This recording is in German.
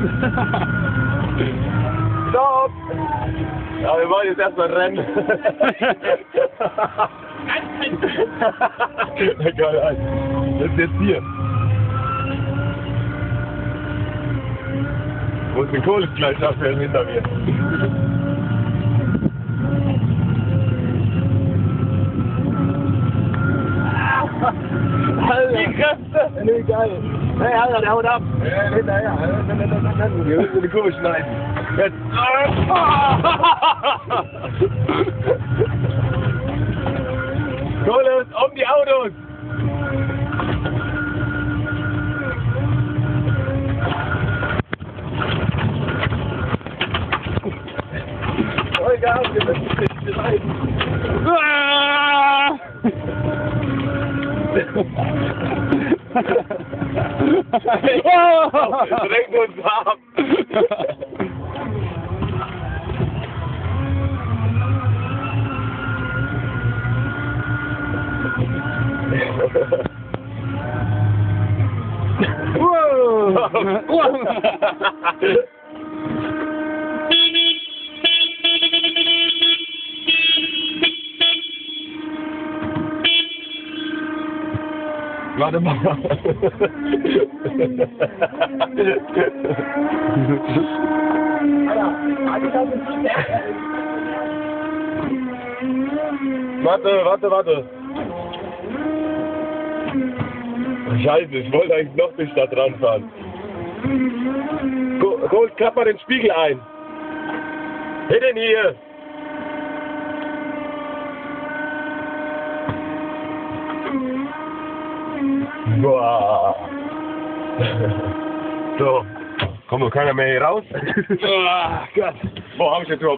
Stopp! Ja, wir wollen jetzt erstmal rennen. Geil, das ist jetzt hier. Wo ist den Kohlegleichschaftsfeld hinter mir? Alter! Die Kräfte! Nee, geil! Hey, Alter, der haut ab! Ja, hinterher! Wir müssen die Kurve schneiden! Jetzt! Kohle, um die Autos! Vollgas, wir müssen nicht schneiden! Drängt uns ab! Warte mal. Warte. Scheiße, ich wollte eigentlich noch nicht da dran fahren. Klapp mal den Spiegel ein. Hinten hier. Boah. So, kommt noch keiner mehr hier raus. Oh Gott. Boah, hab ich jetzt überhaupt